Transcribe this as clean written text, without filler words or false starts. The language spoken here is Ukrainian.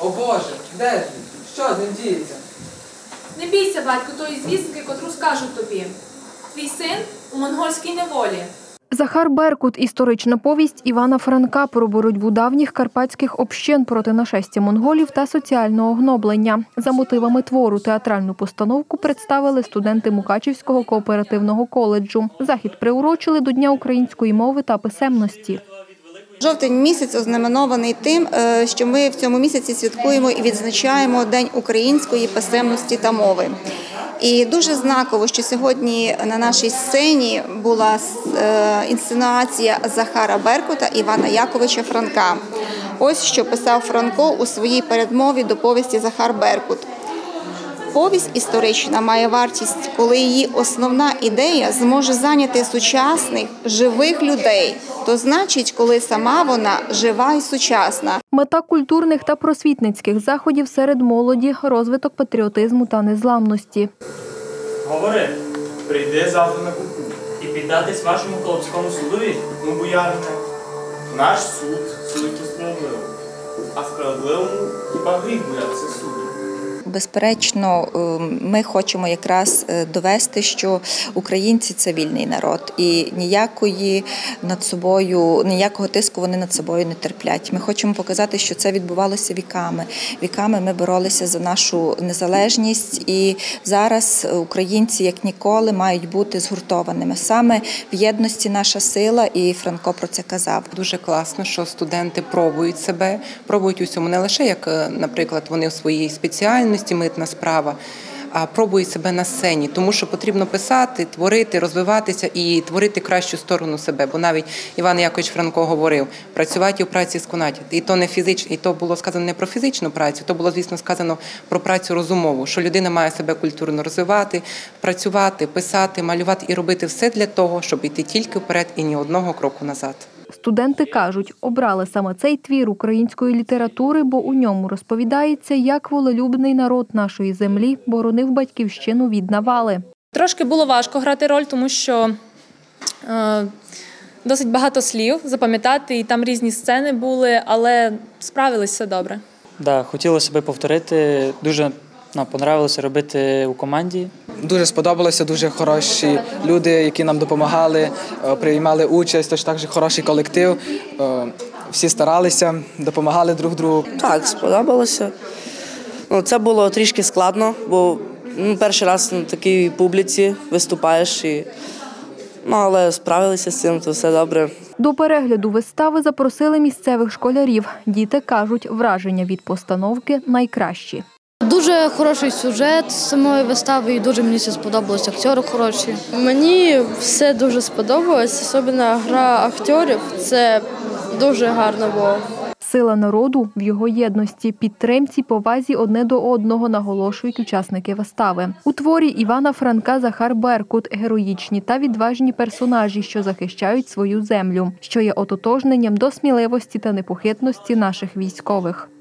О Боже, де ти? Що з ним діється? Не бійся, батько, тої звістки, котру скажуть тобі. Твій син у монгольській неволі. Захар Беркут – історична повість Івана Франка про боротьбу давніх карпатських общин проти нашестя монголів та соціального гноблення. За мотивами твору театральну постановку представили студенти Мукачівського кооперативного коледжу. Захід приурочили до Дня української мови та писемності. Жовтень місяць ознаменований тим, що ми в цьому місяці святкуємо і відзначаємо День української писемності та мови. І дуже знаково, що сьогодні на нашій сцені була інсценація Захара Беркута і Івана Яковича Франка. Ось що писав Франко у своїй передмові до повісті «Захар Беркут». Повість історична має вартість, коли її основна ідея зможе зайняти сучасних, живих людей. То значить, коли сама вона жива і сучасна. Мета культурних та просвітницьких заходів серед молоді – розвиток патріотизму та незламності. Говори, прийди завтра на купу і піддатись вашому колобському судові. Ну, боярине, наш суд судить справедливо, а справедливому хіба гріх боятися суду. Безперечно, ми хочемо якраз довести, що українці – це вільний народ і ніякого тиску вони над собою не терплять. Ми хочемо показати, що це відбувалося віками. Віками ми боролися за нашу незалежність і зараз українці, як ніколи, мають бути згуртованими. Саме в єдності наша сила, і Франко про це казав. Дуже класно, що студенти пробують себе, пробують усьому не лише, як, наприклад, вони у своїй спеціальності, митна справа, а пробують себе на сцені, тому що потрібно писати, творити, розвиватися і творити кращу сторону себе. Бо навіть Іван Якович Франко говорив, працювати у праці сконати. І то не фізично, і то було сказано не про фізичну працю, то було, звісно, сказано про працю розумову, що людина має себе культурно розвивати, працювати, писати, малювати і робити все для того, щоб йти тільки вперед і ні одного кроку назад. Студенти кажуть, обрали саме цей твір української літератури, бо у ньому розповідається, як волелюбний народ нашої землі боронив батьківщину від навали. Трошки було важко грати роль, тому що досить багато слів запам'ятати, і там різні сцени були, але справились все добре. Так, хотілося б повторити, дуже понравилося робити у команді. Дуже сподобалося, дуже хороші люди, які нам допомагали, приймали участь, тож також хороший колектив. Всі старалися, допомагали друг другу. Так, сподобалося. Це було трішки складно, бо перший раз на такій публіці виступаєш, але справилися з цим, то все добре. До перегляду вистави запросили місцевих школярів. Діти кажуть, враження від постановки найкращі. Дуже хороший сюжет самої вистави і дуже мені все сподобалось, актори хороші. Мені все дуже сподобалось, особливо гра акторів, це дуже гарно було. Сила народу в його єдності, підтримці, повазі одне до одного, наголошують учасники вистави. У творі Івана Франка Захар Беркут – героїчні та відважні персонажі, що захищають свою землю, що є ототожненням до сміливості та непохитності наших військових.